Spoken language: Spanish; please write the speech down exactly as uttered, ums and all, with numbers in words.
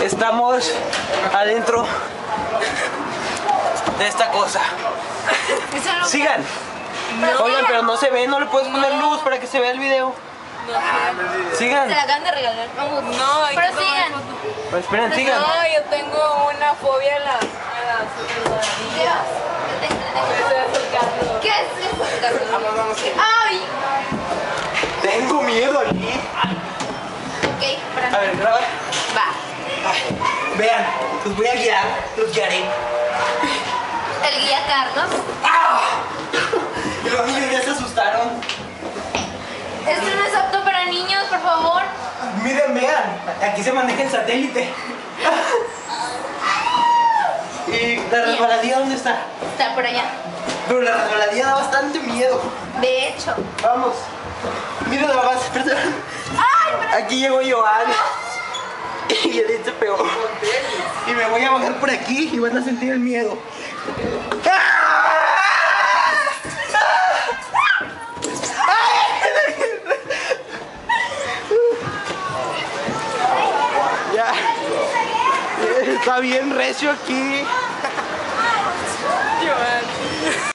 Estamos adentro de esta cosa. Sigan. No. Oigan, pero no se ve, no le puedes poner luz para que se vea el video. No, Sigan. Se la acaban de regalar. Vamos. no, hay que Pero tomar sigan. foto. Pues esperen, sigan. No, yo tengo una fobia a las, a las ardillas. Me estoy acercando. ¿Qué es eso, Carlos? Vamos, vamos. ¡Ay! Tengo miedo aquí. Ok, A para ver, graba. Va. Ay, vean, los voy a guiar, los guiaré. El guía Carlos. ¡Ah! Y los niños ya se asustaron. Esto no es apto para niños, por favor. Miren, vean, aquí se maneja el satélite. ¿Y la resbaladilla dónde está? Está por allá. Pero la resbaladilla da bastante miedo. De hecho. Vamos. Miren nada más, perdón. ¡Ay! Pero... Aquí llegó Joan. Y Edith se pegó. Y me voy a bajar por aquí y van a sentir el miedo. Ya. Está bien recio aquí. Joan.